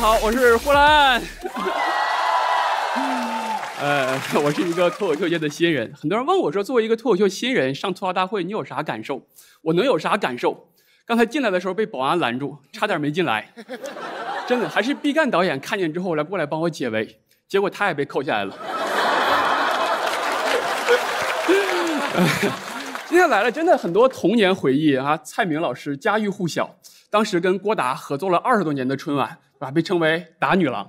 好，我是呼兰。我是一个脱口秀界的新人。很多人问我说，作为一个脱口秀新人上吐槽大会，你有啥感受？我能有啥感受？刚才进来的时候被保安拦住，差点没进来。真的，还是毕赣导演看见之后过来帮我解围，结果他也被扣下来了。今天来了，真的很多童年回忆啊！蔡明老师家喻户晓，当时跟郭达合作了20多年的春晚，啊，被称为“达女郎”。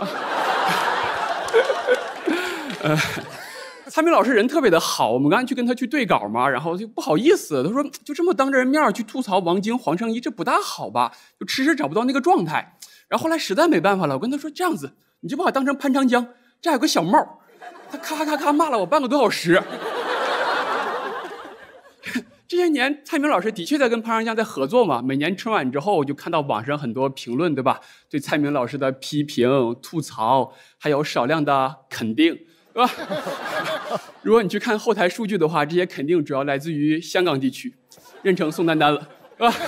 蔡明老师人特别的好，我们刚才去跟他去对稿嘛，然后就不好意思，他说就这么当着人面去吐槽王晶、黄圣依，这不大好吧？就迟找不到那个状态。然后后来实在没办法了，我跟他说这样子，你就把我当成潘长江，这还有个小帽。他咔咔咔骂了我半个多小时。这些年，蔡明老师的确在跟潘长江在合作嘛。每年春晚之后，就看到网上很多评论，对吧？对蔡明老师的批评、吐槽，还有少量的肯定，对吧？如果你去看后台数据的话，这些肯定主要来自于香港地区，认成宋丹丹了，对吧？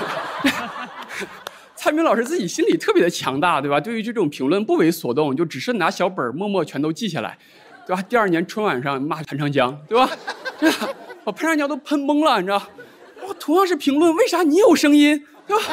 蔡明老师自己心里特别的强大，对吧？对于这种评论不为所动，就只是拿小本默默全都记下来，对吧？第2年春晚上骂潘长江，对吧？把潘长江都喷懵了，你知道？同样是评论，为啥你有声音，对吧？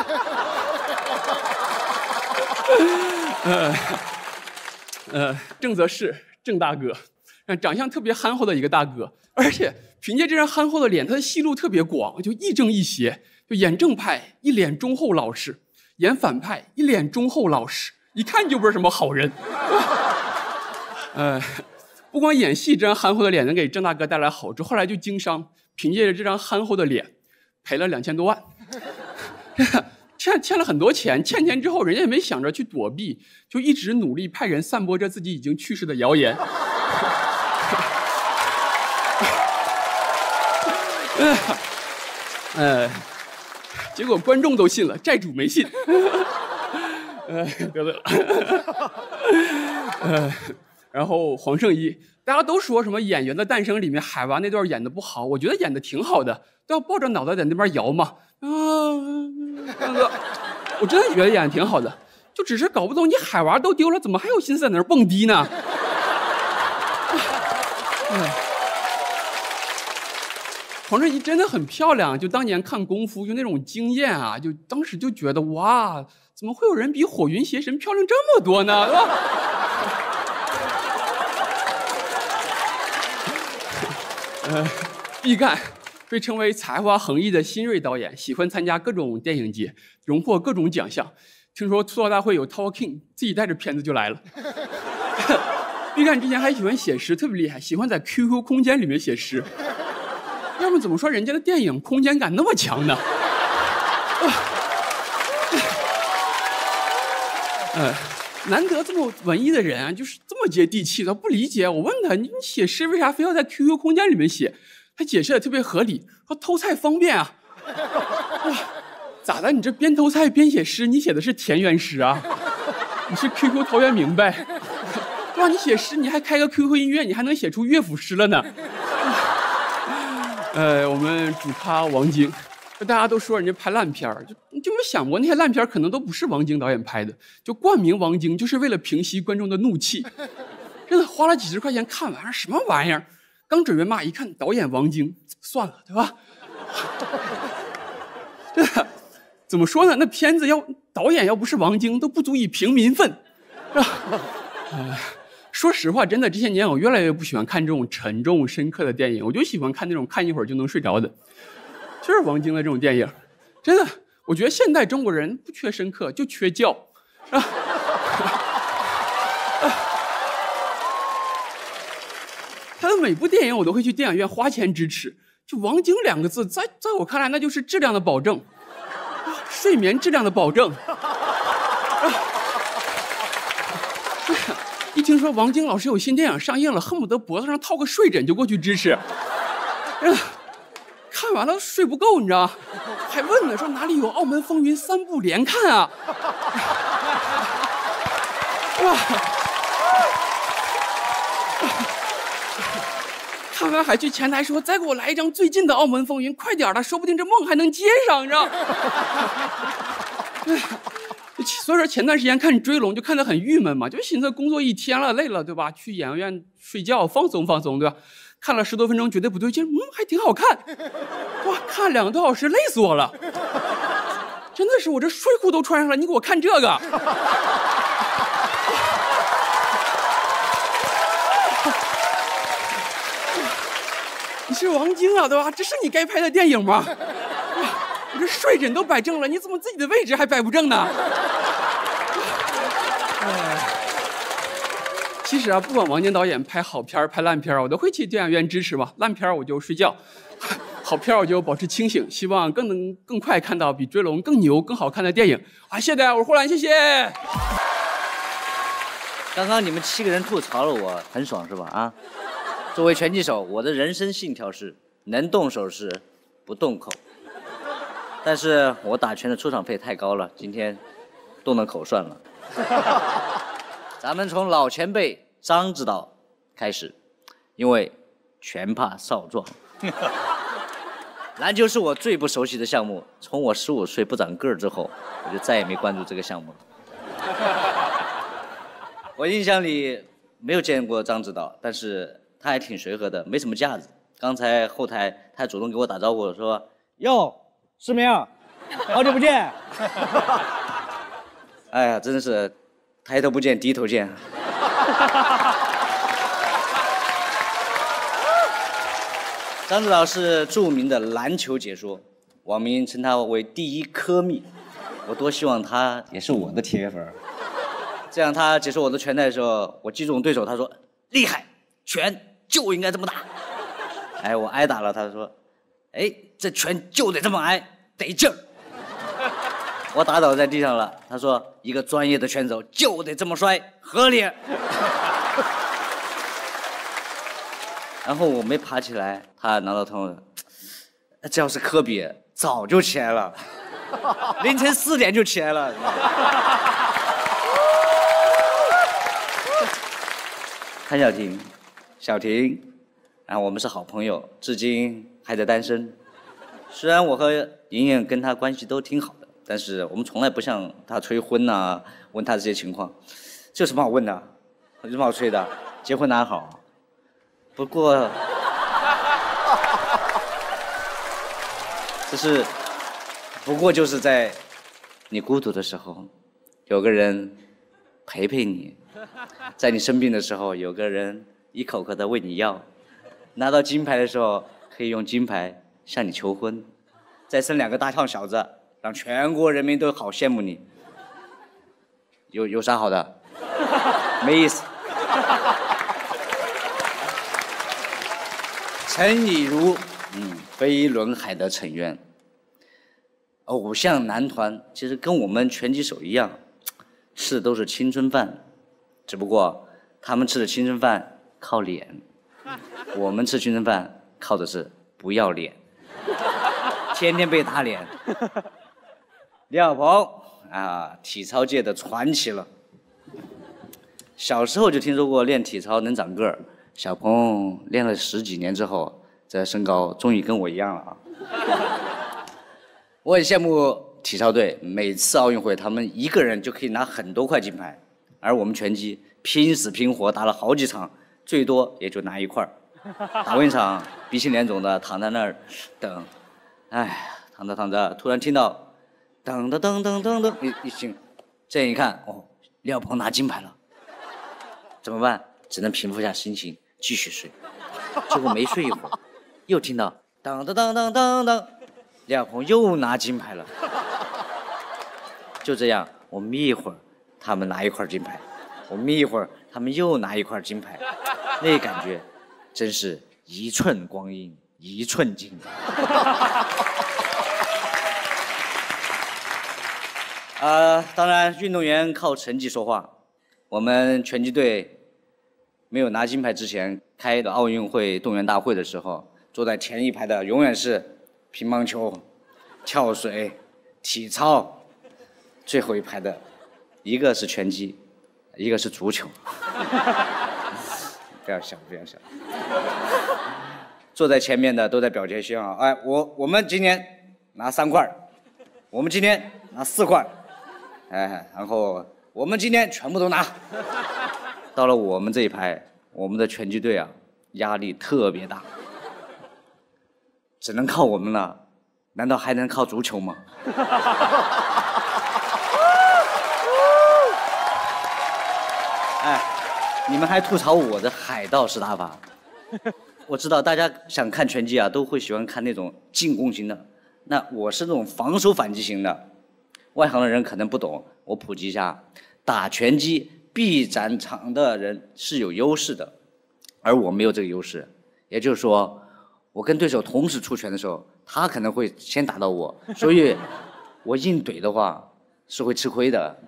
郑则仕，郑大哥，长相特别憨厚的一个大哥，而且凭借这张憨厚的脸，他的戏路特别广，就亦正亦邪，就演正派一脸忠厚老实，演反派一脸忠厚老实，一看就不是什么好人。不光演戏这张憨厚的脸能给郑大哥带来好处，后来就经商，凭借着这张憨厚的脸，赔了2000多万，欠了很多钱。欠钱之后，人家也没想着去躲避，就一直努力派人散播着自己已经去世的谣言。结果观众都信了，债主没信。得罪了。然后黄圣依，大家都说什么《演员的诞生》里面海娃那段演的不好，我觉得演的挺好的，都要抱着脑袋在那边摇嘛。我真的觉得演的挺好的，就只是搞不懂你海娃都丢了，怎么还有心思在那儿蹦迪呢？黄圣依真的很漂亮，就当年看功夫就那种惊艳啊，就当时就觉得哇，怎么会有人比火云邪神漂亮这么多呢？对吧？毕赣被称为才华横溢的新锐导演，喜欢参加各种电影节，荣获各种奖项。听说吐槽大会有 Talk King， 自己带着片子就来了。毕赣之前还喜欢写诗，特别厉害，喜欢在 QQ 空间里面写诗。要不怎么说人家的电影空间感那么强呢？难得这么文艺的人啊，就是这么接地气的，不理解。我问他，你写诗为啥非要在 QQ 空间里面写？他解释的特别合理，说偷菜方便啊。咋的？你这边偷菜边写诗，你写的是田园诗啊？你是 QQ 陶渊明呗？对吧？你写诗你还开个 QQ 音乐，你还能写出乐府诗了呢。我们主咖王晶。大家都说人家拍烂片儿，就没想过那些烂片可能都不是王晶导演拍的，就冠名王晶就是为了平息观众的怒气。真的花了几10块钱看完什么玩意儿，刚准备骂，一看导演王晶，算了，对吧？真的怎么说呢？那片子导演要不是王晶，都不足以平民愤，是吧？说实话，真的这些年我越来越不喜欢看这种沉重深刻的电影，我就喜欢看那种看一会儿就能睡着的。就是王晶的这种电影，真的，我觉得现代中国人不缺深刻，就缺觉。他的每部电影我都会去电影院花钱支持。就王晶2个字，在我看来那就是质量的保证，睡眠质量的保证。一听说王晶老师有新电影上映了，恨不得脖子上套个睡枕就过去支持。看完了睡不够，你知道，还问呢，说哪里有《澳门风云》3部连看啊？哇！看完还去前台说，再给我来一张最近的《澳门风云》，快点的，说不定这梦还能接上，你知道？ 所以说前段时间看追龙就看得很郁闷嘛，就寻思工作一天了累了，对吧？去演员睡觉放松放松，对吧？看了10多分钟觉得不对劲，还挺好看，哇，看2个多小时累死我了，真的是我这睡裤都穿上了，你给我看这个。你是王晶啊，对吧？这是你该拍的电影吗？我这睡枕都摆正了，你怎么自己的位置还摆不正呢？其实啊，不管王晶导演拍好片拍烂片，我都会去电影院支持嘛。烂片我就睡觉，好片我就保持清醒，希望更快看到比《追龙》更牛、更好看的电影啊！谢谢大家，我是呼兰，谢谢。 刚刚你们7个人吐槽了我，很爽是吧？啊，作为拳击手，我的人生信条是能动手时不动口。但是我打拳的出场费太高了，今天动了口算了。咱们从老前辈张指导开始，因为拳怕少壮。篮球是我最不熟悉的项目，从我15岁不长个儿之后，我就再也没关注这个项目了。我印象里没有见过张指导，但是他还挺随和的，没什么架子。刚才后台他还主动给我打招呼说：“哟，世明，好久不见。”哎呀，真是抬头不见低头见。张指导是著名的篮球解说，网民称他为第一科密，我多希望他也是我的铁粉。这样他解说我的拳台的时候，我击中对手，他说厉害，拳就应该这么打。哎，我挨打了，他说，哎，这拳就得这么挨，得劲儿。我打倒在地上了，他说一个专业的拳手就得这么摔，合理。然后我没爬起来，他拿到头了，这要是科比早就起来了，凌晨4点就起来了。潘晓婷，小婷，然后我们是好朋友，至今还在单身。虽然我和莹莹跟她关系都挺好的，但是我们从来不向她催婚呐，问她这些情况。这有什么好问的？有什么好催的？结婚哪好？不过，就是在你孤独的时候，有个人陪陪你。在你生病的时候，有个人一口口的喂你药；拿到金牌的时候，可以用金牌向你求婚；再生2个大胖小子，让全国人民都好羡慕你。有啥好的？没意思。陈以如，飞轮海的成员。偶像男团其实跟我们拳击手一样，吃的都是青春饭。只不过他们吃的青春饭靠脸，我们吃青春饭靠的是不要脸，天天被打脸。李小鹏啊，体操界的传奇了。小时候就听说过练体操能长个儿，小鹏练了10几年之后，这身高终于跟我一样了啊！我很羡慕体操队，每次奥运会他们一个人就可以拿很多块金牌。而我们拳击拼死拼活打了好几场，最多也就拿1块。打完一场鼻青脸肿的躺在那儿等，哎，躺着躺着，突然听到噔噔噔噔噔噔一声，这样一看，哦，李小鹏拿金牌了，怎么办？只能平复下心情继续睡。结果没睡一会儿，又听到噔噔噔噔噔噔，李小鹏又拿金牌了。就这样，我眯一会儿。他们拿1块金牌，我眯一会儿，他们又拿1块金牌，那感觉真是1寸光阴1寸金。当然，运动员靠成绩说话。我们拳击队没有拿金牌之前开的奥运会动员大会的时候，坐在前一排的永远是乒乓球、跳水、体操，最后一排的。一个是拳击，一个是足球。不要笑，不要笑。坐在前面的都在表决心啊！哎，我们今年拿3块，我们今天拿4块， 哎，然后我们今天全部都拿。到了我们这一排，我们的拳击队啊，压力特别大，只能靠我们了，难道还能靠足球吗？哎，你们还吐槽我的海盗式打法。我知道大家想看拳击啊，都会喜欢看那种进攻型的，那我是那种防守反击型的。外行的人可能不懂，我普及一下：打拳击臂展场的人是有优势的，而我没有这个优势。也就是说，我跟对手同时出拳的时候，他可能会先打到我，所以我硬怼的话是会吃亏的。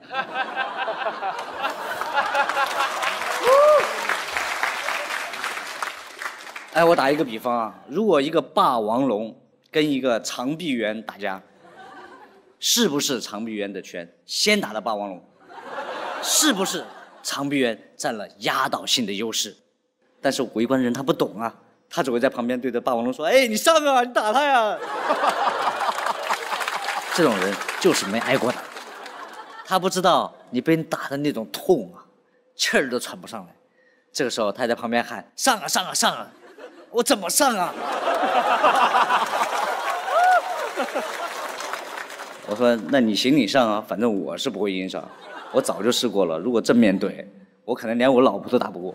哎，我打一个比方啊，如果一个霸王龙跟一个长臂猿打架，是不是长臂猿的拳先打了霸王龙？是不是长臂猿占了压倒性的优势？但是围观人他不懂啊，他只会在旁边对着霸王龙说：“哎，你上啊，你打他呀！”这种人就是没挨过打，他不知道你被人打的那种痛啊，气儿都喘不上来。这个时候他在旁边喊：“上啊，上啊，上啊！”我怎么上啊？我说那你行你上啊，反正我是不会硬上，我早就试过了。如果正面对，我可能连我老婆都打不过。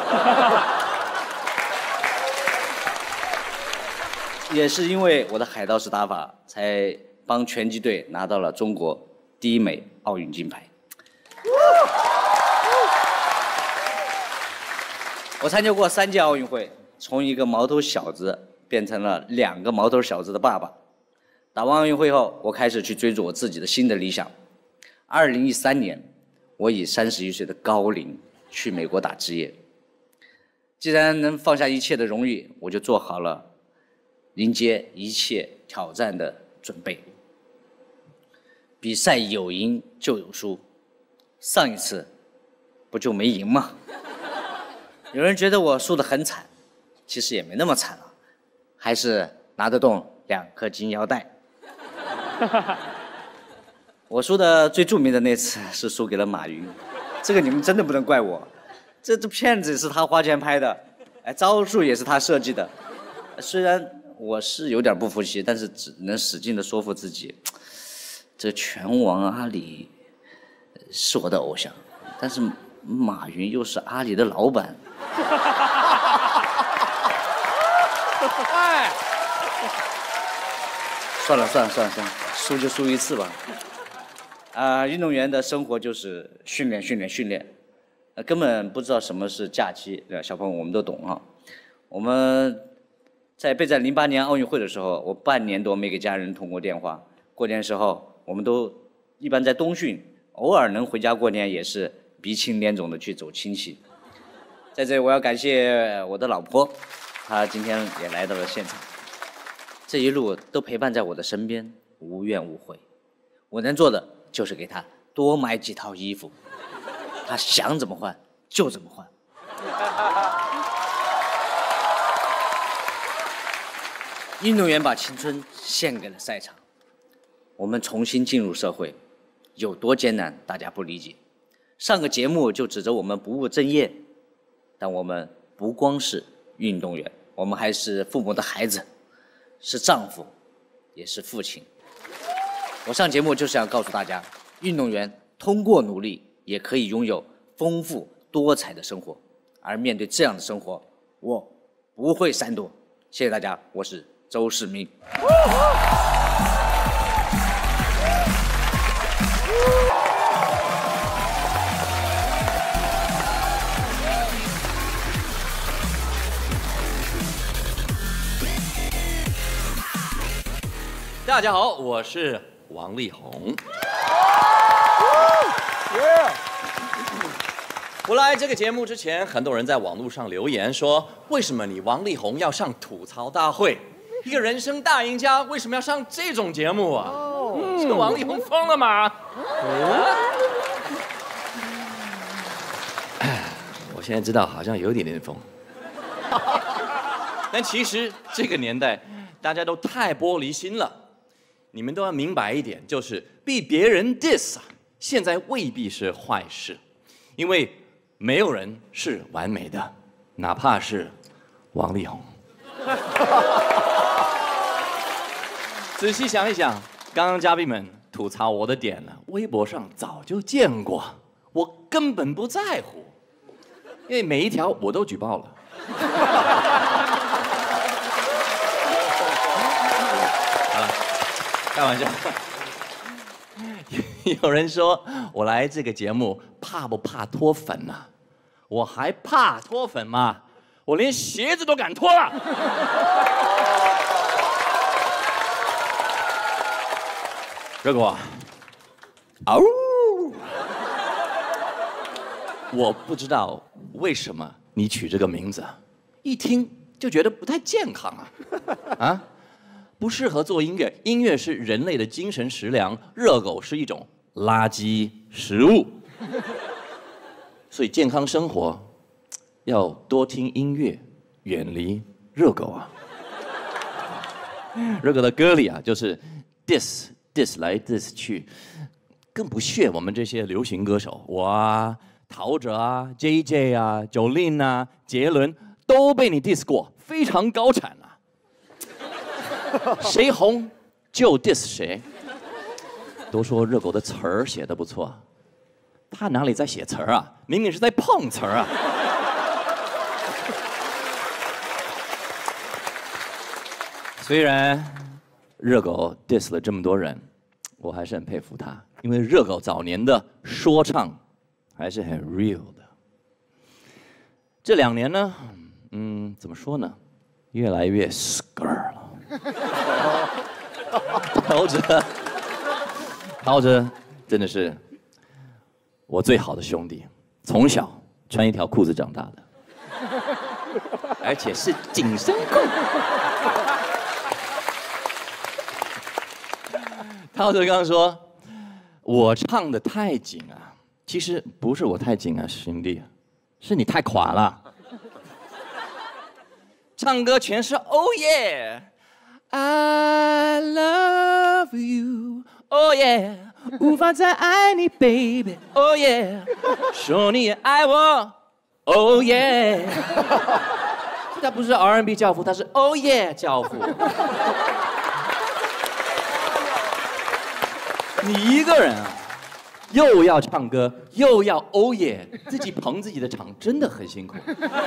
也是因为我的海盗式打法，才帮拳击队拿到了中国第一枚奥运金牌。我参加过3届奥运会。从一个毛头小子变成了2个毛头小子的爸爸。打完奥运会后，我开始去追逐我自己的新的理想。2013年，我以31岁的高龄去美国打职业。既然能放下一切的荣誉，我就做好了迎接一切挑战的准备。比赛有赢就有输，上一次不就没赢吗？有人觉得我输得很惨。其实也没那么惨了，还是拿得动2颗金腰带。我输的最著名的那次是输给了马云，这个你们真的不能怪我，这片子是他花钱拍的，哎，招数也是他设计的。虽然我是有点不服气，但是只能使劲的说服自己，这拳王阿里是我的偶像，但是马云又是阿里的老板。哎，算了，输就输一次吧。运动员的生活就是训练，根本不知道什么是假期。小朋友我们都懂啊。我们在备战08年奥运会的时候，我半年多没给家人通过电话。过年时候，我们都一般在冬训，偶尔能回家过年，也是鼻青脸肿的去走亲戚。在这里，我要感谢我的老婆。他今天也来到了现场，这一路都陪伴在我的身边，无怨无悔。我能做的就是给他多买几套衣服，他想怎么换就怎么换。运动员把青春献给了赛场，我们重新进入社会，有多艰难，大家不理解。上个节目就指着我们不务正业，但我们不光是运动员，我们还是父母的孩子，是丈夫，也是父亲。我上节目就是想告诉大家，运动员通过努力也可以拥有丰富多彩的生活，而面对这样的生活，我不会闪躲。谢谢大家，我是周世明。 大家好，我是王力宏。我来这个节目之前，很多人在网络上留言说：“为什么你王力宏要上吐槽大会？一个人生大赢家为什么要上这种节目啊？这个王力宏疯了吗？”我现在知道好像有一点点疯，但其实这个年代大家都太玻璃心了。你们都要明白一点，就是被别人 diss 啊， 现在未必是坏事，因为没有人是完美的，哪怕是王力宏。仔细想一想，刚刚嘉宾们吐槽我的点呢，微博上早就见过，我根本不在乎，因为每一条我都举报了。好了，开玩笑。有人说我来这个节目怕不怕脱粉呢？我还怕脱粉吗？我连鞋子都敢脱了。热狗，嗷！我不知道为什么你取这个名字，一听就觉得不太健康啊！啊，不适合做音乐，音乐是人类的精神食粮，热狗是一种垃圾食物。所以健康生活要多听音乐，远离热狗啊！热狗的歌里啊，就是 diss 来 diss 去，更不屑我们这些流行歌手，我啊、陶喆啊、JJ 啊、Jolin 啊、杰伦都被你 diss 过，非常高产啊！谁红就 diss 谁。都说热狗的词儿写得不错，他哪里在写词儿啊？明明是在碰瓷儿啊！虽然热狗 diss 了这么多人，我还是很佩服他，因为热狗早年的说唱还是很 real 的。这2年呢，怎么说呢，越来越 skr 了。陶喆真的是我最好的兄弟，从小穿一条裤子长大的，而且是紧身裤。陶喆刚说，我唱的太紧啊，其实不是我太紧啊，兄弟，是你太垮了。唱歌全是 Oh yeah， I love you。Oh yeah， 无法再爱你 ，baby。Oh yeah， 说你也爱我。Oh yeah， 他不是 R&B 教父，他是 Oh yeah 教父。你一个人啊，又要唱歌，又要 Oh yeah， 自己捧自己的场，真的很辛苦。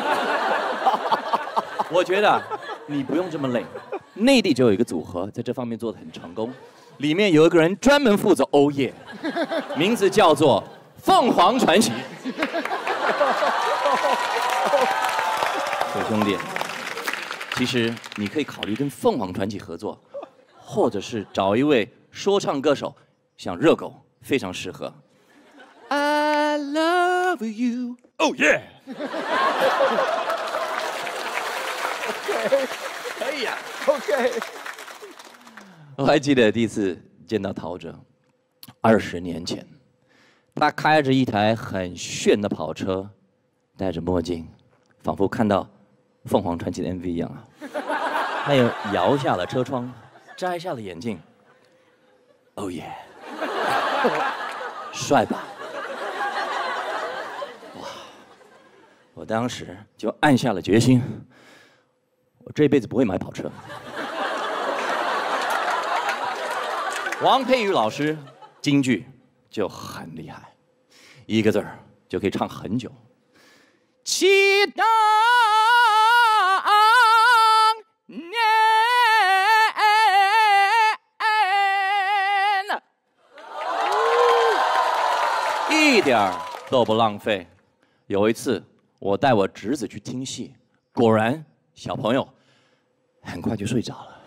我觉得你不用这么累，内地就有一个组合在这方面做得很成功。里面有一个人专门负责欧耶，名字叫做凤凰传奇。小兄弟，其实你可以考虑跟凤凰传奇合作，或者是找一位说唱歌手，像热狗非常适合。I love you, oh yeah。可以呀 ，OK。我还记得第一次见到陶喆，20年前，他开着一台很炫的跑车，戴着墨镜，仿佛看到凤凰传奇的 MV 一样啊。他又摇下了车窗，摘下了眼镜。Oh yeah， 帅吧？哇！我当时就暗下了决心，我这辈子不会买跑车。王佩瑜老师京剧就很厉害，一个字儿就可以唱很久。期待年，一点儿都不浪费。有一次，我带我侄子去听戏，果然小朋友很快就睡着了。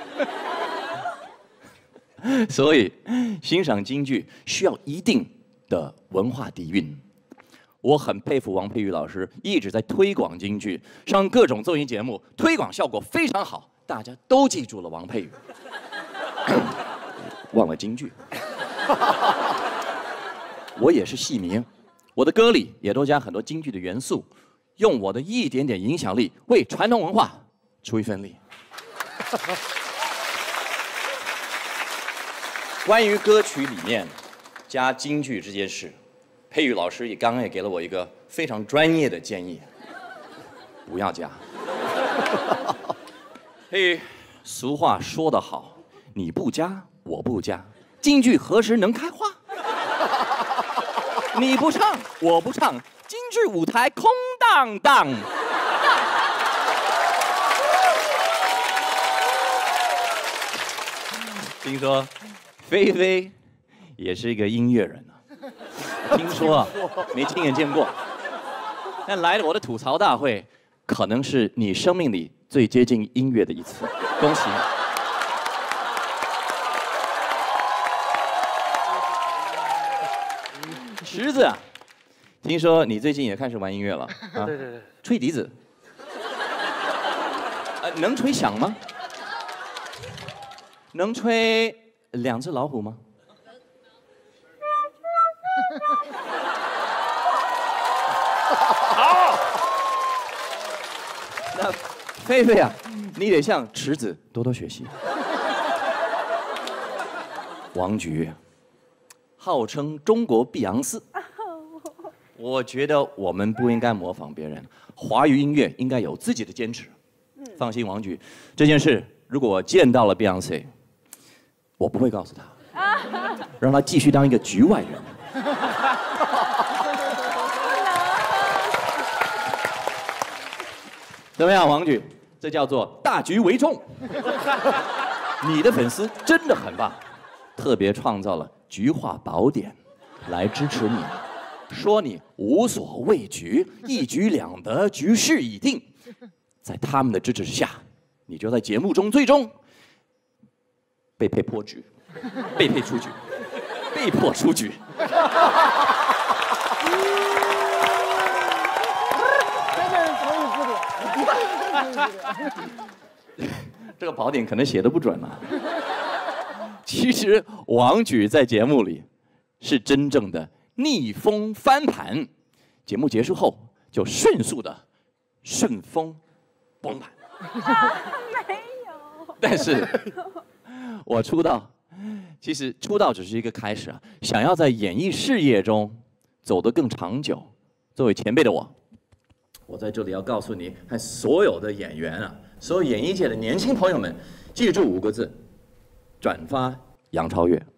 所以，欣赏京剧需要一定的文化底蕴。我很佩服王佩瑜老师，一直在推广京剧，上各种综艺节目，推广效果非常好，大家都记住了王佩瑜，忘了京剧。我也是戏迷，我的歌里也都加很多京剧的元素，用我的一点点影响力为传统文化出一份力。关于歌曲里面加京剧这件事，佩玉老师刚刚也给了我一个非常专业的建议，不要加。嘿，俗话说得好，你不加，我不加，京剧何时能开花？你不唱，我不唱，京剧舞台空荡荡。听说菲菲也是一个音乐人啊，听说啊，没亲眼见过，但来了我的吐槽大会，可能是你生命里最接近音乐的一次，恭喜你！池子啊，听说你最近也开始玩音乐了啊？ 对对对， 吹笛子，能吹响吗？能吹2只老虎吗？好。那菲菲啊，你得向池子多多学习。王菊，号称中国碧昂斯，我觉得我们不应该模仿别人，华语音乐应该有自己的坚持。放心，王菊，这件事如果我见到了碧昂斯，我不会告诉他，让他继续当一个局外人。怎么样，王菊？这叫做大局为重。你的粉丝真的很棒，特别创造了《菊花宝典》来支持你，说你无所畏惧，一举两得，局势已定。在他们的支持下，你就在节目中最终被配破局，被配出局，被迫出局。 真的是同意不了。 这个宝典可能写的不准了。其实王菊在节目里是真正的逆风翻盘，节目结束后就迅速的顺风崩盘。 没有。 但是，我出道，其实出道只是一个开始啊。想要在演艺事业中走得更长久，作为前辈的我在这里要告诉你和所有的演员啊，所有演艺界的年轻朋友们，记住5个字：转发杨超越。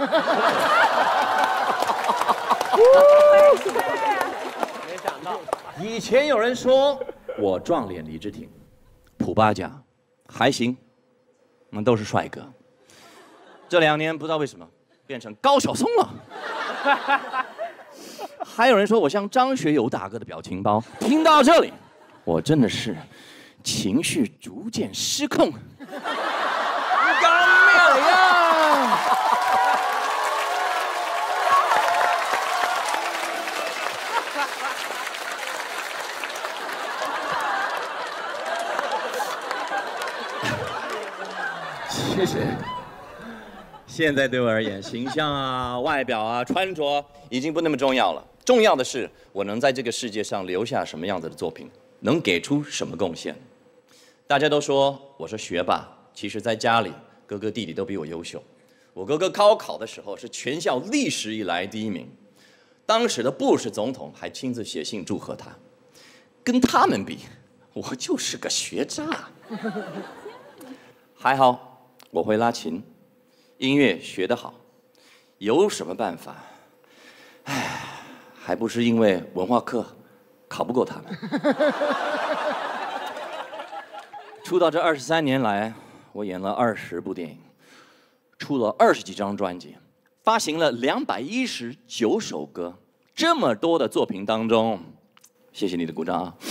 没想到， 以前有人说我撞脸李治廷，普巴甲还行，我们都是帅哥。这2年不知道为什么变成高晓松了。还有人说我像张学友大哥的表情包。听到这里，我真的是情绪逐渐失控。刚妙呀！其实，现在对我而言，形象啊、外表啊、穿着已经不那么重要了。重要的是，我能在这个世界上留下什么样子的作品，能给出什么贡献。大家都说我是学霸，其实在家里，哥哥弟弟都比我优秀。我哥哥高考的时候是全校历史以来第1名，当时的布什总统还亲自写信祝贺他。跟他们比，我就是个学渣。还好我会拉琴，音乐学得好，有什么办法？唉，还不是因为文化课考不过他们。出道这23年来，我演了20部电影，出了20几张专辑，发行了219首歌。这么多的作品当中，谢谢你的鼓掌啊！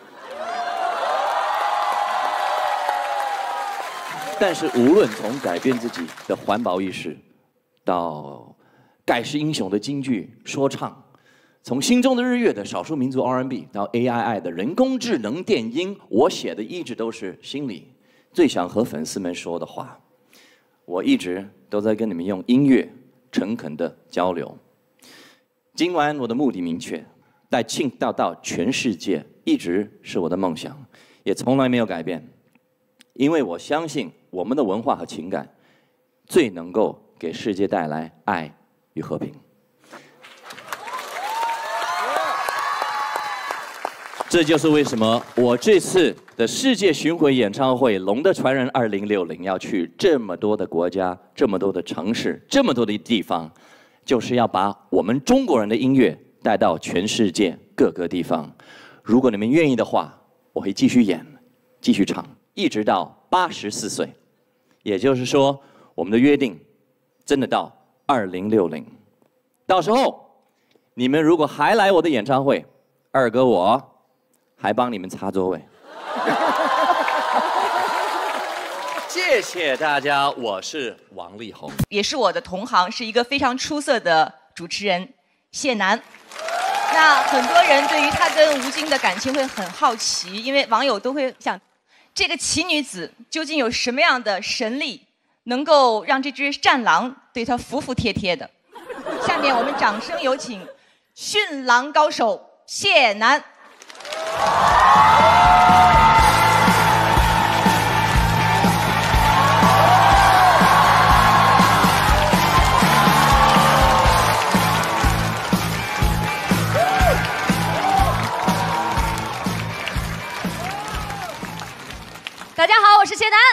但是无论从改变自己的环保意识，到盖世英雄的京剧说唱，从心中的日月的少数民族 R&B 到 AII 的人工智能电音，我写的一直都是心里最想和粉丝们说的话。我一直都在跟你们用音乐诚恳的交流。今晚我的目的明确，带庆到全世界一直是我的梦想，也从来没有改变。因为我相信我们的文化和情感最能够给世界带来爱与和平。 这就是为什么我这次的世界巡回演唱会《龙的传人2060》要去这么多的国家、这么多的城市、这么多的地方，就是要把我们中国人的音乐带到全世界各个地方。如果你们愿意的话，我会继续演、继续唱，一直到84岁。也就是说，我们的约定真的到2060。到时候，你们如果还来我的演唱会，二哥我还帮你们擦座位。谢谢大家，我是王力宏， 也是我的同行，是一个非常出色的主持人谢楠。那很多人对于他跟吴京的感情会很好奇，因为网友都会想，这个奇女子究竟有什么样的神力，能够让这只战狼对她服服帖帖的？下面我们掌声有请驯狼高手谢楠。 大家好，我是谢楠，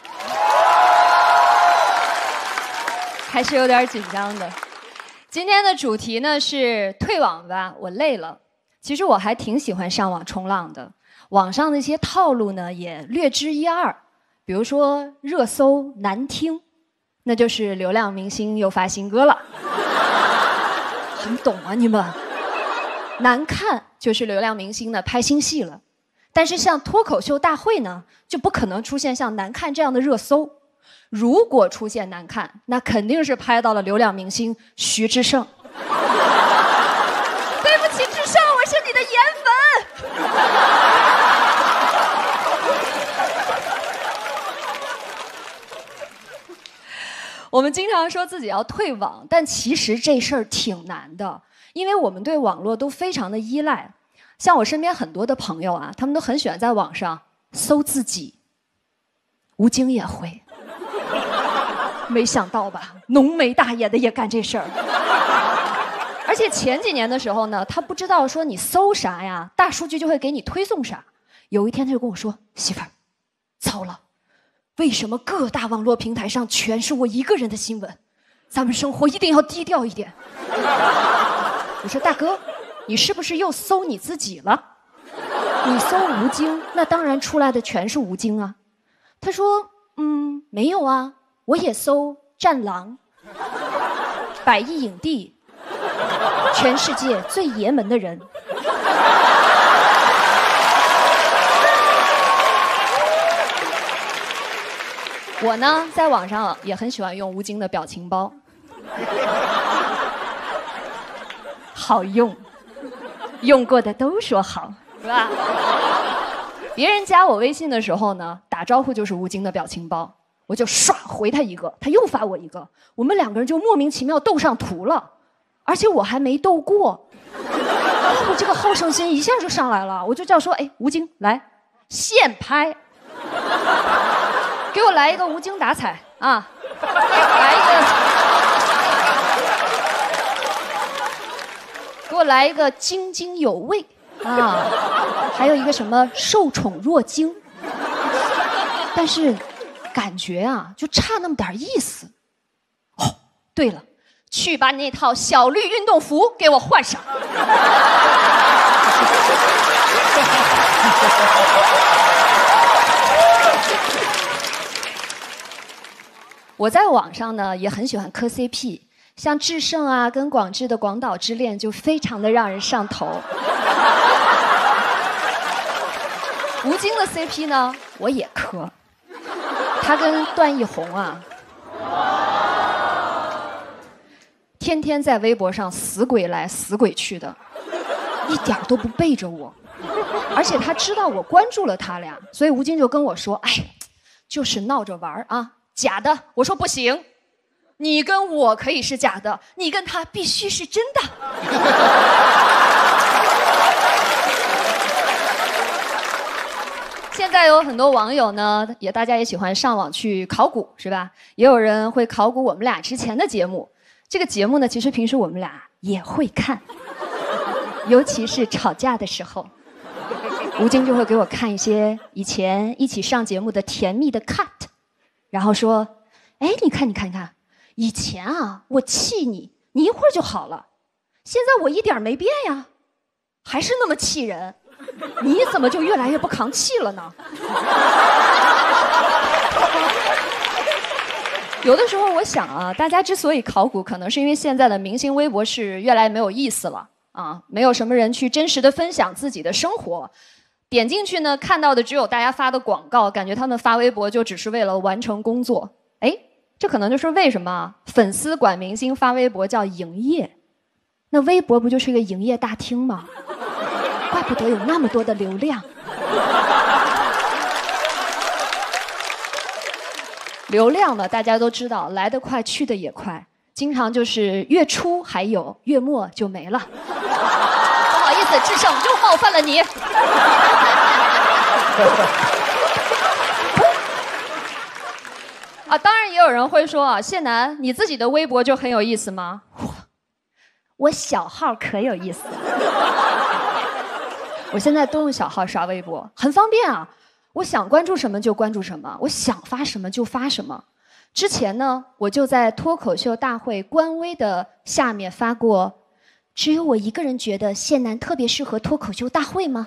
还是有点紧张的。今天的主题呢是退网吧，我累了。其实我还挺喜欢上网冲浪的，网上的一些套路呢也略知一二。比如说热搜难听，那就是流量明星又发新歌了，很懂啊你们。难看就是流量明星呢拍新戏了。但是像脱口秀大会呢，就不可能出现像难看这样的热搜。如果出现难看，那肯定是拍到了流量明星徐志胜。对不起，志胜，我是你的颜粉。我们经常说自己要退网，但其实这事儿挺难的，因为我们对网络都非常的依赖。像我身边很多的朋友啊，他们都很喜欢在网上搜自己。吴京也会，没想到吧？浓眉大眼的也干这事儿。而且前几年的时候呢，他不知道说你搜啥呀，大数据就会给你推送啥。有一天他就跟我说：“媳妇儿，糟了，为什么各大网络平台上全是我一个人的新闻？咱们生活一定要低调一点。”我说：“大哥，你是不是又搜你自己了？你搜吴京，那当然出来的全是吴京啊。”他说：“没有啊，我也搜战狼、100亿影帝、全世界最爷们的人。”我呢，在网上也很喜欢用吴京的表情包，好用。用过的都说好，是吧？别人加我微信的时候呢，打招呼就是吴京的表情包，我就唰回他一个，他又发我一个，我们两个人就莫名其妙斗上图了，而且我还没斗过，我这个好胜心一下就上来了，我就叫说，哎，吴京来现拍，给我来一个无精打采啊，来一个。给我来一个津津有味啊，还有一个什么受宠若惊，但是感觉啊就差那么点意思。哦，对了，去把那套小绿运动服给我换上。我在网上呢也很喜欢磕 CP。像智胜啊，跟广智的《广岛之恋》就非常的让人上头。吴京的 CP 呢，我也磕。他跟段奕宏啊，天天在微博上死鬼来死鬼去的，一点都不背着我。而且他知道我关注了他俩，所以吴京就跟我说：“哎，就是闹着玩啊，假的。”我说不行。你跟我可以是假的，你跟他必须是真的。现在有很多网友呢，大家也喜欢上网去考古，是吧？也有人会考古我们俩之前的节目。这个节目呢，其实平时我们俩也会看，尤其是吵架的时候。 吴京就会给我看一些以前一起上节目的甜蜜的 cut， 然后说：“哎，你看，以前啊，我气你，你一会儿就好了，现在我一点没变呀，还是那么气人，你怎么就越来越不扛气了呢？”有的时候我想啊，大家之所以考古，可能是因为现在的明星微博是越来没有意思了啊，没有什么人去真实的分享自己的生活。点进去呢，看到的只有大家发的广告，感觉他们发微博就只是为了完成工作。哎，这可能就是为什么粉丝管明星发微博叫营业，那微博不就是一个营业大厅吗？怪不得有那么多的流量。流量呢，大家都知道，来得快去得也快，经常就是月初还有，月末就没了。不好意思，智胜又冒犯了你。啊，当然也有人会说啊，谢楠，你自己的微博就很有意思吗？我小号可有意思了。我现在都用小号刷微博，很方便啊。我想关注什么就关注什么，我想发什么就发什么。之前呢，我就在脱口秀大会官微的下面发过，只有我一个人觉得谢楠特别适合脱口秀大会吗？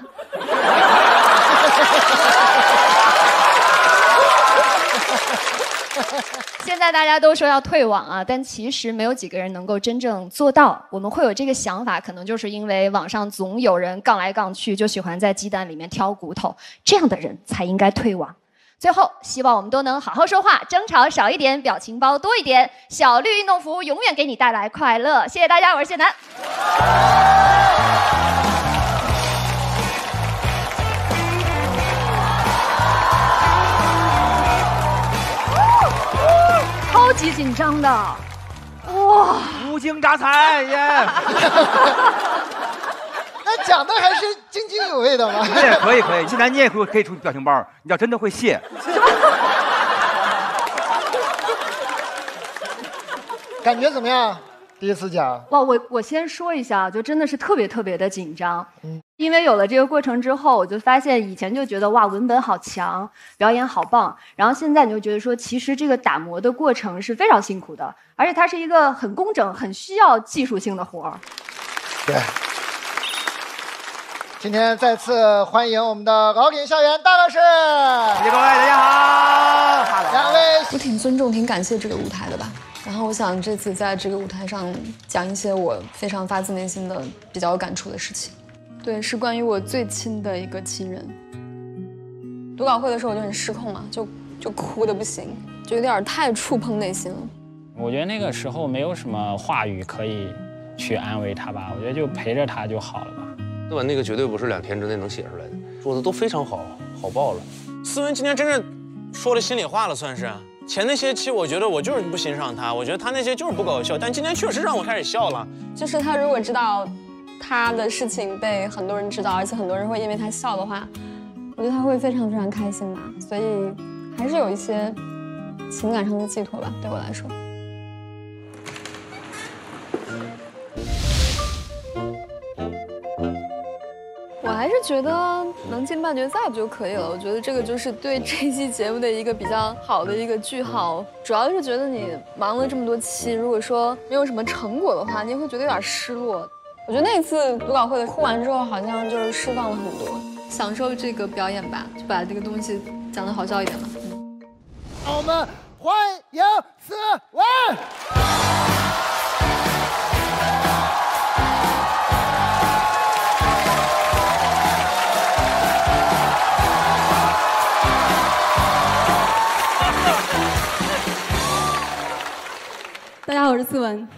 现在大家都说要退网啊，但其实没有几个人能够真正做到。我们会有这个想法，可能就是因为网上总有人杠来杠去，就喜欢在鸡蛋里面挑骨头，这样的人才应该退网。最后，希望我们都能好好说话，争吵少一点，表情包多一点。小绿运动服永远给你带来快乐。谢谢大家，我是谢楠。超级紧张的，哇！ 无精打采耶！ 那讲的还是津津有味的嘛。 这也可以，现在你也可以出表情包，你要真的会谢。 感觉怎么样？第一次讲。 哇，我先说一下，就真的是特别的紧张。因为有了这个过程之后，我就发现以前就觉得哇，文本好强，表演好棒，然后现在你就觉得说，其实这个打磨的过程是非常辛苦的，而且它是一个很工整、很需要技术性的活儿。 对。今天再次欢迎我们的老鼎校园大老师。 谢谢各位，大家好。 两位， 我挺尊重、挺感谢这个舞台的吧。然后我想这次在这个舞台上讲一些我非常发自内心的、比较有感触的事情。对，是关于我最亲的一个亲人。读稿会的时候我就很失控嘛，就哭得不行，就有点太触碰内心了。 我觉得那个时候没有什么话语可以去安慰他吧，我觉得就陪着他就好了吧。 对吧？那个绝对不是2天之内能写出来的，说的都非常好，好爆了。 思文今天真是说了心里话了，算是。前那些期我觉得我就是不欣赏他，我觉得他那些就是不搞笑，但今天确实让我开始笑了。 就是他如果知道他的事情被很多人知道，而且很多人会因为他笑的话，我觉得他会非常开心吧。所以还是有一些情感上的寄托吧，对我来说。我还是觉得能进半决赛不就可以了？我觉得这个就是对这期节目的一个比较好的一个句号。主要是觉得你忙了这么多期，如果说没有什么成果的话，你也会觉得有点失落。我觉得那次读稿会的哭完之后，好像就是释放了很多，享受这个表演吧，就把这个东西讲得好笑一点吧。 我们欢迎思文。 大家好，我是思文。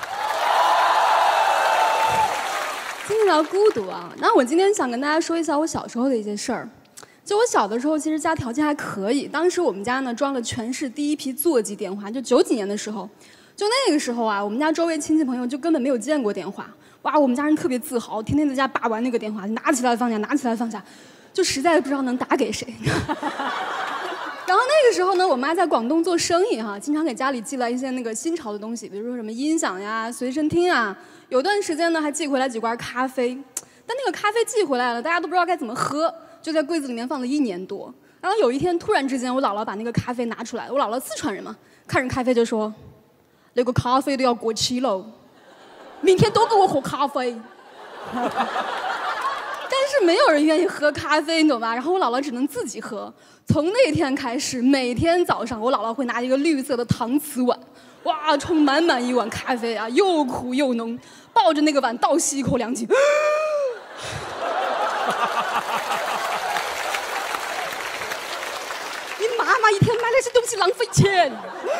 今天聊孤独啊，那我今天想跟大家说一下我小时候的一些事儿。就我小的时候，其实家条件还可以，当时我们家呢装了全市第一批座机电话，就90几年的时候。就那个时候啊，我们家周围亲戚朋友就根本没有见过电话，哇，我们家人特别自豪，天天在家把玩那个电话，拿起来放下，拿起来放下，就实在不知道能打给谁。然后那个时候呢，我妈在广东做生意哈，经常给家里寄来一些那个新潮的东西，比如说什么音响呀、随身听啊。有段时间呢，还寄回来几罐咖啡，但那个咖啡寄回来了，大家都不知道该怎么喝， 就在柜子里面放了1年多。然后有一天突然之间，我姥姥把那个咖啡拿出来，我姥姥四川人嘛，看着咖啡就说：“那个咖啡都要过期了，明天都给我喝咖啡。”但是没有人愿意喝咖啡，你懂吧？然后我姥姥只能自己喝。从那天开始，每天早上我姥姥会拿一个绿色的搪瓷碗，哇，冲满满一碗咖啡啊，又苦又浓，抱着那个碗倒吸一口凉气。你妈妈一天买那些东西浪费钱，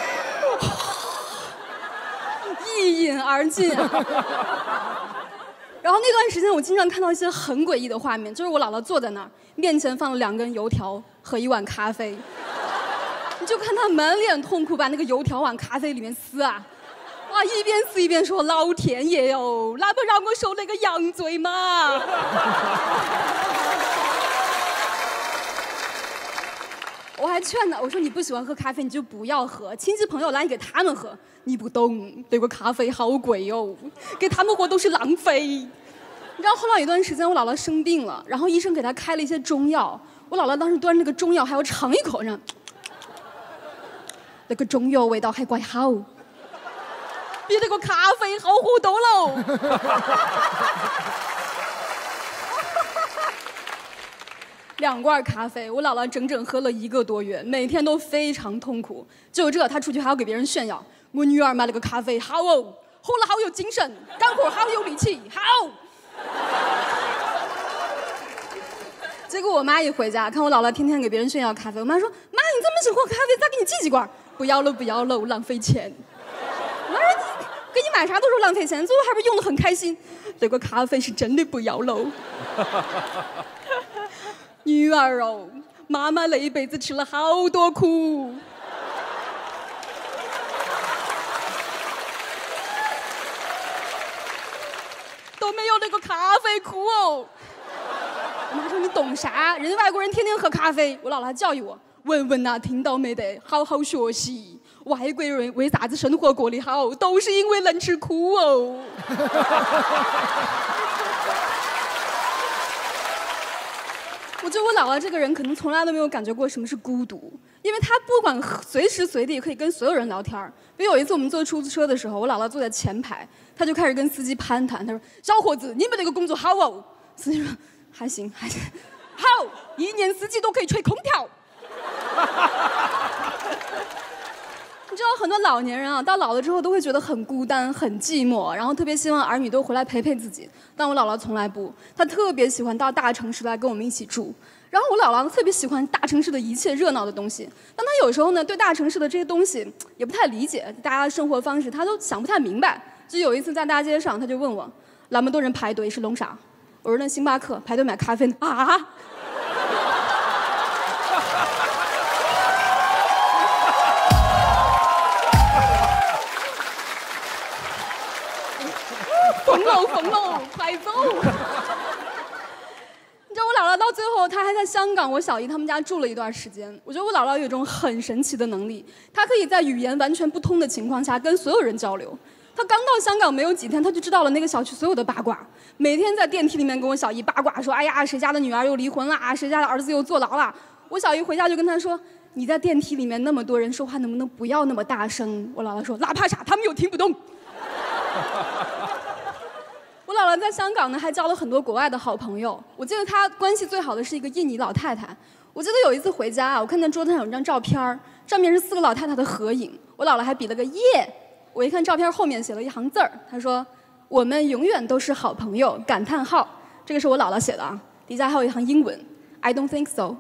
一饮而尽啊。然后那段时间，我经常看到一些很诡异的画面，就是我姥姥坐在那儿，面前放了2根油条和1碗咖啡，你就看她满脸痛苦，把那个油条往咖啡里面撕啊，哇，一边撕一边说：“老天爷哦，那不让我受那个洋罪吗？”我还劝他，我说你不喜欢喝咖啡，你就不要喝。亲戚朋友来，你给他们喝。你不懂，那个咖啡好贵哦，给他们喝都是浪费。你知道后来有一段时间，我姥姥生病了，然后医生给她开了一些中药。我姥姥当时端着那个中药还要尝一口，那个中药味道还怪好，比那个咖啡好喝多了。2罐咖啡，我姥姥整整喝了1个多月，每天都非常痛苦。就这，她出去还要给别人炫耀，我女儿买了个咖啡，好哦，喝了好有精神，干活好有力气，好。结果我妈一回家，看我姥姥天天给别人炫耀咖啡，我妈说：“妈，你这么喜欢喝咖啡，咋给你寄几罐？”不要了，不要了，浪费钱。我妈说：“你给你买啥都说浪费钱，最后还不是用得很开心？这个咖啡是真的不要喽。”女儿哦，妈妈那一辈子吃了好多苦，都没有那个咖啡苦哦。我妈说你懂啥？人家外国人天天喝咖啡。我姥姥还教育我，文文呐，听到没得？好好学习。外国人为啥子生活过得好，都是因为能吃苦哦。我觉得我姥姥这个人可能从来都没有感觉过什么是孤独，因为她不管随时随地可以跟所有人聊天。比如有一次我们坐出租车的时候，我姥姥坐在前排，她就开始跟司机攀谈，她说：“小伙子，你们这个工作好哦。”司机说：“还行，还行，好，1年4季都可以吹空调。”你知道很多老年人啊，到老了之后都会觉得很孤单、很寂寞，然后特别希望儿女都回来陪陪自己。但我姥姥从来不，她特别喜欢到大城市来跟我们一起住。然后我姥姥特别喜欢大城市的一切热闹的东西，但她有时候呢，对大城市的这些东西也不太理解，大家的生活方式她都想不太明白。就有一次在大街上，她就问我，那么多人排队是弄啥？我说那星巴克排队买咖啡呢啊。疯喽，快走！你知道我姥姥到最后，她还在香港我小姨他们家住了一段时间。我觉得我姥姥有一种很神奇的能力，她可以在语言完全不通的情况下跟所有人交流。她刚到香港没有几天，她就知道了那个小区所有的八卦，每天在电梯里面跟我小姨八卦说：“哎呀，谁家的女儿又离婚了，谁家的儿子又坐牢了。”我小姨回家就跟她说：“你在电梯里面那么多人说话，能不能不要那么大声？”我姥姥说：“哪怕啥，他们又听不懂。”我姥姥在香港呢，还交了很多国外的好朋友。我记得她关系最好的是一个印尼老太太。我记得有一次回家啊，我看见桌子上有一张照片，上面是4个老太太的合影。我姥姥还比了个耶。我一看照片后面写了一行字儿，她说：“我们永远都是好朋友！”感叹号。这个是我姥姥写的啊，底下还有一行英文 ，I don't think so。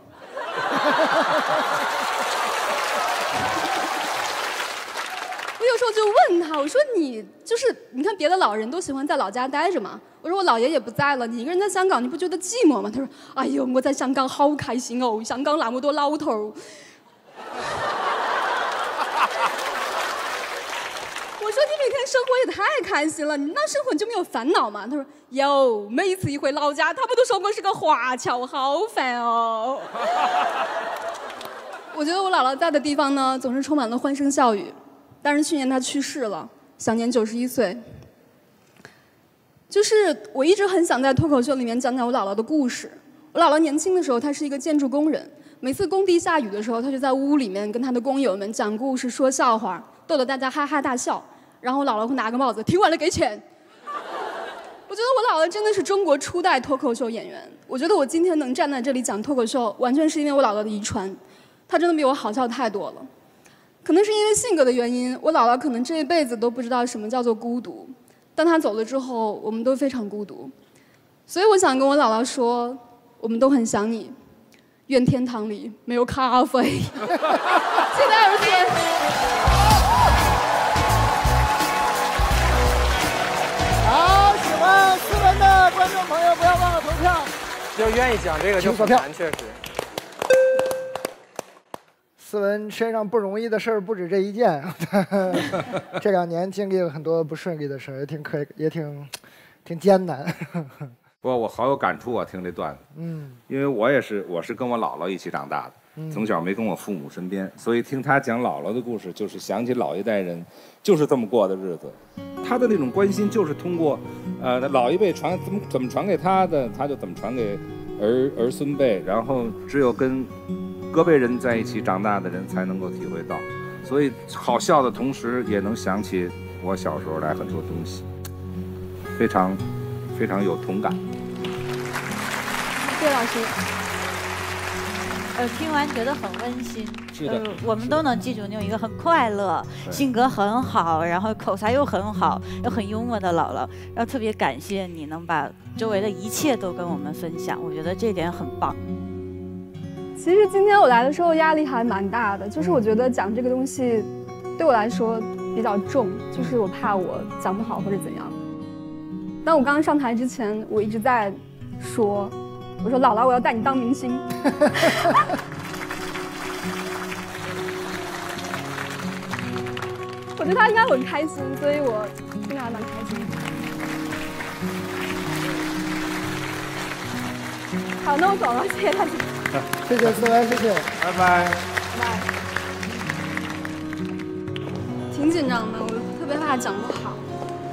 我有时候就问他，我说你看别的老人都喜欢在老家待着嘛，我说我姥爷也不在了，你一个人在香港，你不觉得寂寞吗？他说：“哎呦，我在香港好开心哦，香港那么多老头。”我说你每天生活也太开心了，你那生活你就没有烦恼吗？他说有，每一次一回老家，他们都说我是个华侨，好烦哦。我觉得我姥姥在的地方呢，总是充满了欢声笑语。但是去年她去世了，享年91岁。就是我一直很想在脱口秀里面讲讲我姥姥的故事。 我姥姥年轻的时候，她是一个建筑工人，每次工地下雨的时候，她就在屋里面跟她的工友们讲故事、说笑话，逗得大家哈哈大笑。然后我姥姥会拿个帽子，听完了给钱。我觉得我姥姥真的是中国初代脱口秀演员。我觉得我今天能站在这里讲脱口秀，完全是因为我姥姥的遗传，她真的比我好笑太多了。可能是因为性格的原因，我姥姥可能这一辈子都不知道什么叫做孤独。当她走了之后，我们都非常孤独。所以我想跟我姥姥说，我们都很想你。愿天堂里没有咖啡。谢谢大家收听。 好，喜欢斯文的观众朋友不要忘了投票。 就愿意讲这个就很难，确实。 斯文身上不容易的事儿不止这一件，这2年经历了很多不顺利的事儿，也挺艰难。 我好有感触啊，听这段子。因为我是跟我姥姥一起长大的，从小没跟我父母身边，所以听他讲姥姥的故事，就是想起老一代人就是这么过的日子。他的那种关心就是通过，老一辈怎么传给他的，他就怎么传给儿孙辈，然后只有跟各辈人在一起长大的人才能够体会到，所以好笑的同时也能想起我小时候来很多东西，非常非常有同感。 谢谢老师。 听完觉得很温馨。 是的， 我们都能记住你有一个很快乐、性格很好，然后口才又很好、又很幽默的姥姥。然后特别感谢你能把周围的一切都跟我们分享，我觉得这点很棒。 其实今天我来的时候压力还蛮大的，就是我觉得讲这个东西对我来说比较重，就是我怕我讲不好或者怎样。但我刚刚上台之前，我一直在说，我说姥姥，我要带你当明星。我觉得他应该很开心，所以我听着还蛮开心的。好，那我走了，谢谢大家。 谢谢思文，谢谢， 拜拜。 挺紧张的，我特别怕讲不好。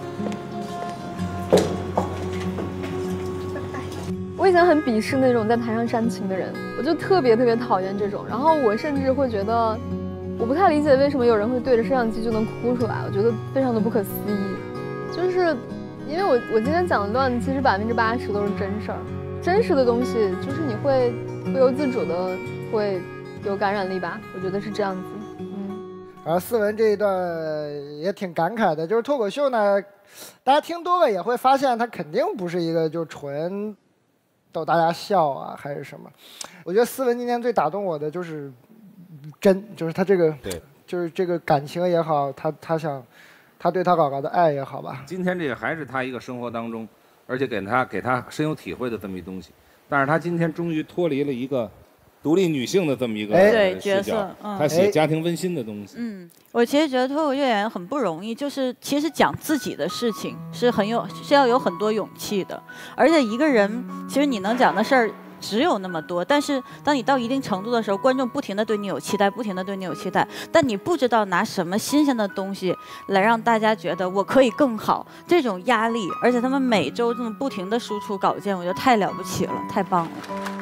我以前很鄙视那种在台上煽情的人，我就特别讨厌这种。然后我甚至会觉得，我不太理解为什么有人会对着摄像机就能哭出来，我觉得非常的不可思议。就是因为我今天讲的段子，其实80%都是真事儿，真实的东西就是你会不由自主的会有感染力吧，我觉得是这样子。 而思文这一段也挺感慨的，就是脱口秀呢，大家听多了也会发现，它肯定不是一个就纯逗大家笑啊，还是什么。我觉得思文今天最打动我的就是就是他这个，对，就是这个感情也好，他对他姥姥的爱也好吧。 今天这个还是他一个生活当中，而且给他深有体会的这么一东西。但是他今天终于脱离了一个独立女性的这么一个角色， 他写家庭温馨的东西。 我其实觉得脱口秀演员很不容易，就是其实讲自己的事情是要有很多勇气的，而且一个人其实你能讲的事儿只有那么多，但是当你到一定程度的时候，观众不停地对你有期待，不停地对你有期待，但你不知道拿什么新鲜的东西来让大家觉得我可以更好，这种压力，而且他们每周这么不停地输出稿件，我觉得太了不起了，太棒了。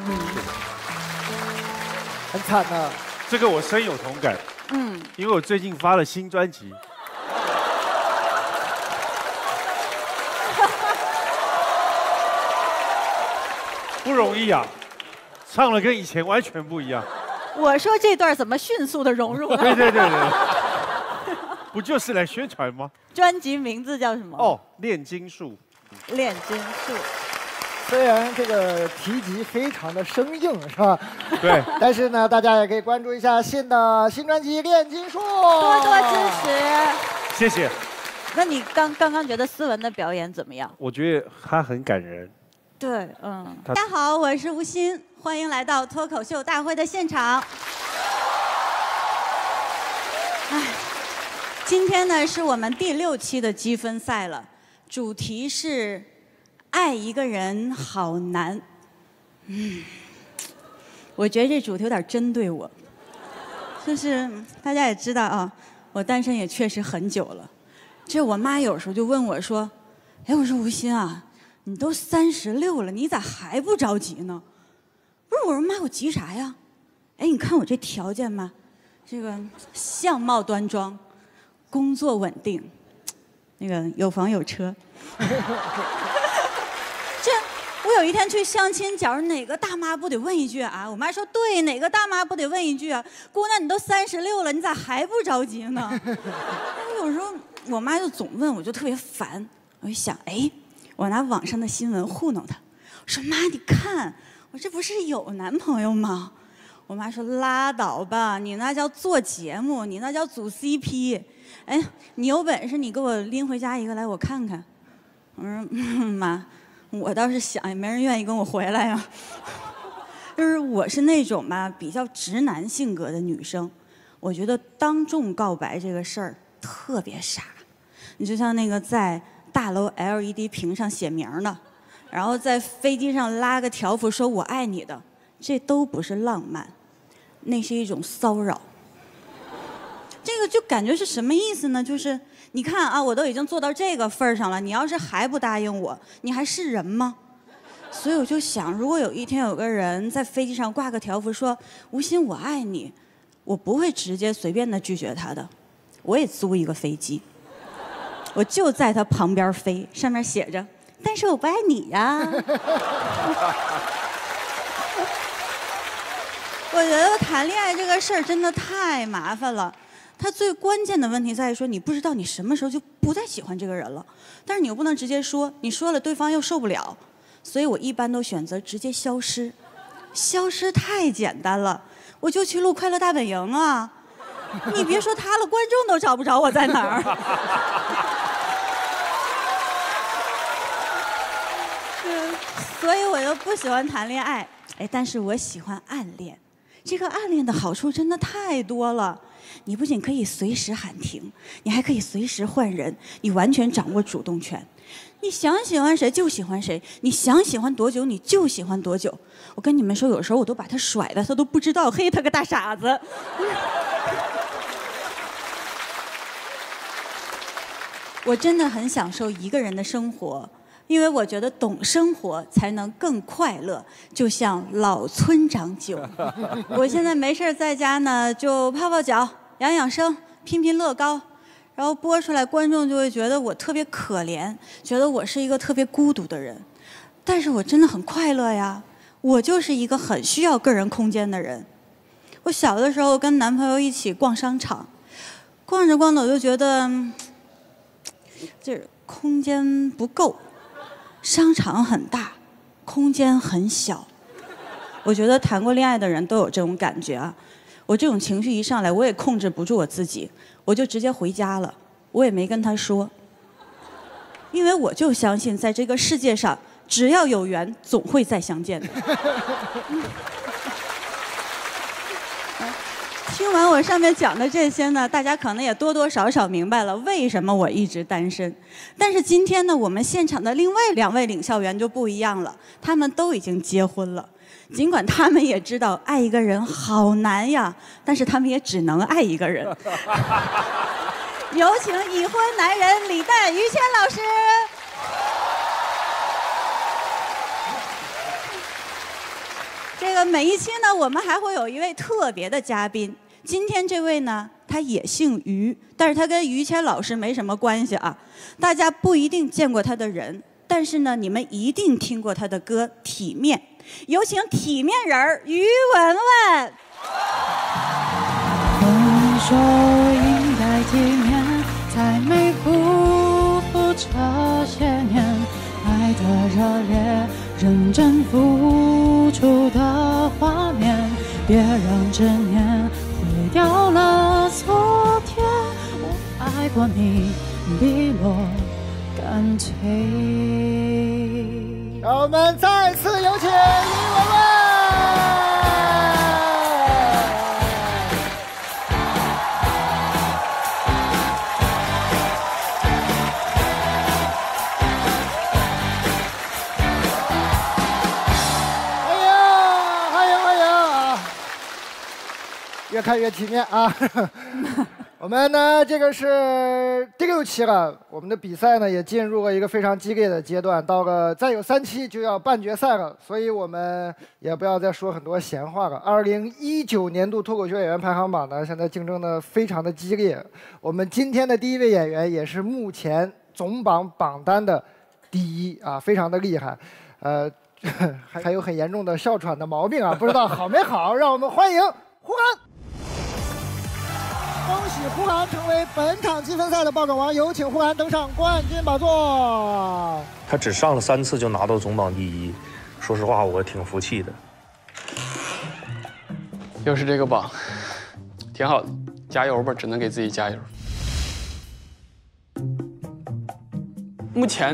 很惨的。 这个我深有同感。因为我最近发了新专辑。不容易啊，唱了跟以前完全不一样。 我说这段怎么迅速的融入了？ 对，不就是来宣传吗？ 专辑名字叫什么？ 哦，炼金术。 炼金术。 虽然这个提及非常的生硬，是吧？ 对。 但是呢，大家也可以关注一下新专辑《炼金术》， 多多支持。 谢谢。 那你刚刚觉得思文的表演怎么样？ 我觉得他很感人。 对， 大家好，我是吴昕，欢迎来到脱口秀大会的现场。今天呢是我们第6期的积分赛了，主题是爱一个人好难。我觉得这主题有点针对我，就是大家也知道啊，我单身也确实很久了。这我妈有时候就问我说：“哎，我说吴昕啊。”你都36了，你咋还不着急呢？ 我说妈，我急啥呀？哎，你看我这条件吧，这个相貌端庄，工作稳定，那个有房有车。我有一天去相亲，假如哪个大妈不得问一句啊？我妈说对，哪个大妈不得问一句啊？姑娘，你都36了，你咋还不着急呢？有时候我妈就总问，我就特别烦。我就想，哎，我拿网上的新闻糊弄她，我说妈，你看我这不是有男朋友吗？我妈说拉倒吧，你那叫做节目，你那叫组 CP。哎，你有本事你给我拎回家一个来，我看看。我说妈。我倒是想，也没人愿意跟我回来呀。就是我是那种吧比较直男性格的女生，我觉得当众告白这个事儿特别傻。你就像那个在大楼 LED 屏上写名的，然后在飞机上拉个条幅说我爱你的，这都不是浪漫，那是一种骚扰。这个就感觉是什么意思呢？就是你看啊，我都已经做到这个份儿上了，你要是还不答应我，你还是人吗？所以我就想，如果有一天有个人在飞机上挂个条幅说“吴昕我爱你”，我不会直接随便的拒绝他的，我也租一个飞机，我就在他旁边飞，上面写着“但是我不爱你呀”。我觉得谈恋爱这个事儿真的太麻烦了。它最关键的问题在于说，你不知道你什么时候就不再喜欢这个人了，但是你又不能直接说，你说了对方又受不了，所以我一般都选择直接消失。消失太简单了，我就去录《快乐大本营》啊！你别说他了，观众都找不着我在哪儿。所以我又不喜欢谈恋爱，哎，但是我喜欢暗恋。这个暗恋的好处真的太多了。你不仅可以随时喊停，你还可以随时换人，你完全掌握主动权。你想喜欢谁就喜欢谁，你想喜欢多久你就喜欢多久。我跟你们说，有时候我都把他甩了，他都不知道，嘿，他个大傻子。我真的很享受一个人的生活，因为我觉得懂生活才能更快乐，就像老村长酒。我现在没事在家呢，就泡泡脚、养养生、拼拼乐高，然后播出来，观众就会觉得我特别可怜，觉得我是一个特别孤独的人。但是我真的很快乐呀，我就是一个很需要个人空间的人。我小的时候跟男朋友一起逛商场，逛着逛着我就觉得，这空间不够。商场很大，空间很小。我觉得谈过恋爱的人都有这种感觉啊。我这种情绪一上来，我也控制不住我自己，我就直接回家了，我也没跟他说，因为我就相信，在这个世界上，只要有缘，总会再相见的。听完我上面讲的这些呢，大家可能也多多少少明白了为什么我一直单身。但是今天呢，我们现场的另外2位领校员就不一样了，他们都已经结婚了。尽管他们也知道爱一个人好难呀，但是他们也只能爱一个人。有请已婚男人李诞、于谦老师。这个每一期呢，我们还会有一位特别的嘉宾。今天这位呢，他也姓于，但是他跟于谦老师没什么关系啊。大家不一定见过他的人，但是呢，你们一定听过他的歌《体面》。有请体面人儿于文文。 你说应该体面，才没辜负这些年爱的热烈，认真付出的画面，别让执念毁掉了昨天。我爱过你，比落干脆。 让我们再次有请于文文。欢迎啊！越看越体面啊！ 我们呢，这个是第6期了，我们的比赛呢也进入了一个非常激烈的阶段，到了再有3期就要半决赛了，所以我们也不要再说很多闲话了。2019年度脱口秀演员排行榜呢，现在竞争的非常的激烈。我们今天的第1位演员也是目前总榜榜单的第1啊，非常的厉害，还有很严重的哮喘的毛病啊，不知道好没好。让我们欢迎呼涵。恭喜呼涵成为本场积分赛的爆梗王，有请呼涵登上冠军宝座。 他只上了3次就拿到总榜第1，说实话我挺服气的。 又是这个榜，挺好的，加油吧，只能给自己加油。目前